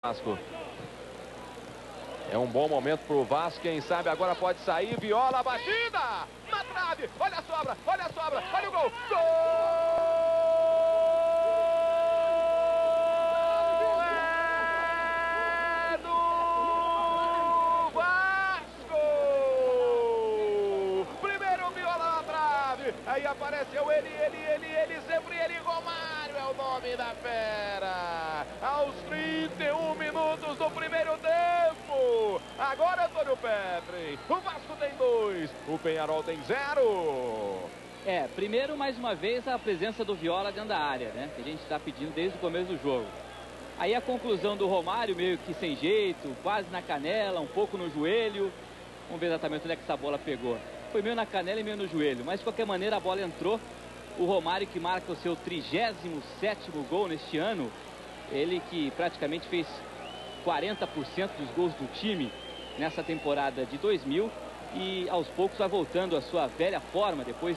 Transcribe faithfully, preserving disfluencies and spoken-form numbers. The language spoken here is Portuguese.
Vasco. É um bom momento pro Vasco, quem sabe agora pode sair. Viola a batida na trave, olha a sobra, olha a sobra, olha o gol, gol! É do Vasco! Primeiro Viola na trave, aí apareceu ele, ele, ele, ele, sempre ele, Romário é o nome da fera. Aos trinta e um minutos do primeiro tempo. Agora Antônio Petri. O Vasco tem dois. O Peñarol tem zero. É, primeiro, mais uma vez, a presença do Viola dentro da área, né? Que a gente está pedindo desde o começo do jogo. Aí a conclusão do Romário, meio que sem jeito, quase na canela, um pouco no joelho. Vamos ver exatamente onde é que essa bola pegou. Foi meio na canela e meio no joelho. Mas, de qualquer maneira, a bola entrou. O Romário, que marca o seu trigésimo sétimo gol neste ano. Ele que praticamente fez quarenta por cento dos gols do time nessa temporada de dois mil e aos poucos vai voltando à sua velha forma depois